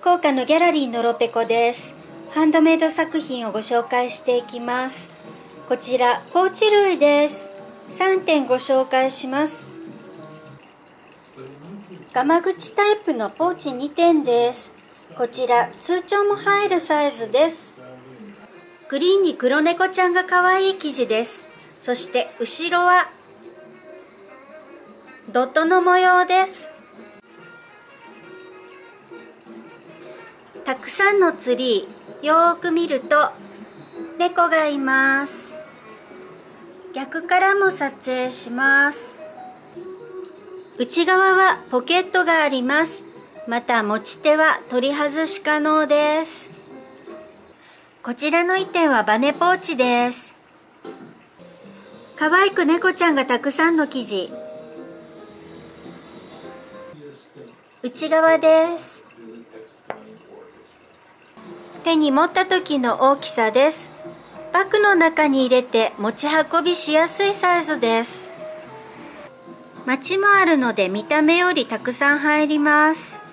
福岡のギャラリーのろぺこです。ハンドメイド作品をご紹介していきます。こちらポーチ類です。3点ご紹介します。ガマ口タイプのポーチ2点です。こちら通帳も入るサイズです。グリーンに黒猫ちゃんが可愛い生地です。そして後ろはドットの模様です。たくさんのツリー、よーく見ると猫がいます。逆からも撮影します。内側はポケットがあります。また持ち手は取り外し可能です。こちらの1点はバネポーチです。可愛く猫ちゃんがたくさんの生地。内側です。手に持った時の大きさです。バッグの中に入れて持ち運びしやすいサイズです。マチもあるので見た目よりたくさん入ります。